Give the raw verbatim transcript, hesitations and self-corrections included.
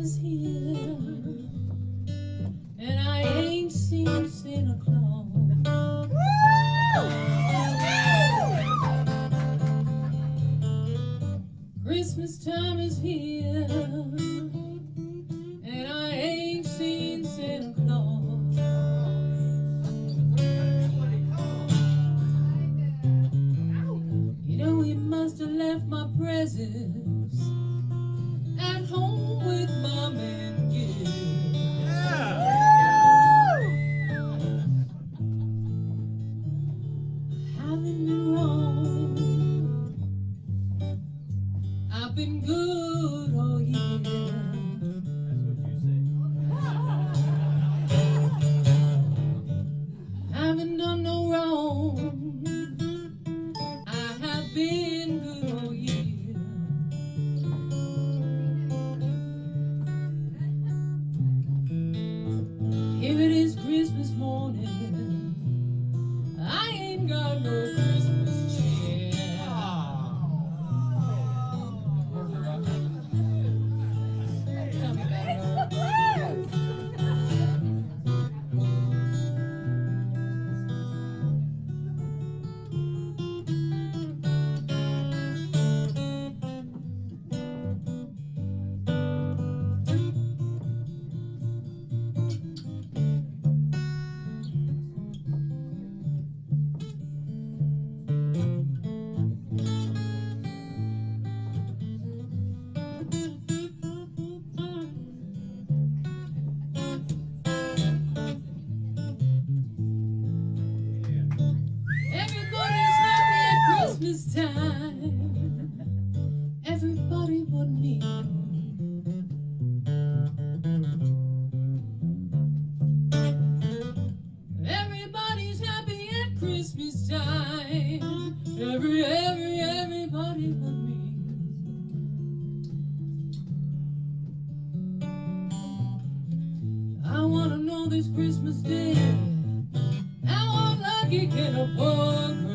is here, and I ain't seen Santa Claus. Christmas time is here, and I ain't seen Santa Claus. You know, he must have left my presents at home with Mom and Gil. Haven't been wrong, I've been good all year. Haven't done no wrong, I have been good all year. Here it is Christmas morning, I ain't got no Christmas cheer. Tell me about it. Everybody's happy at Christmas time, everybody but me. Everybody's happy at Christmas time, every, every, everybody but me. I wanna know this Christmas Day, how unlucky can a poor girl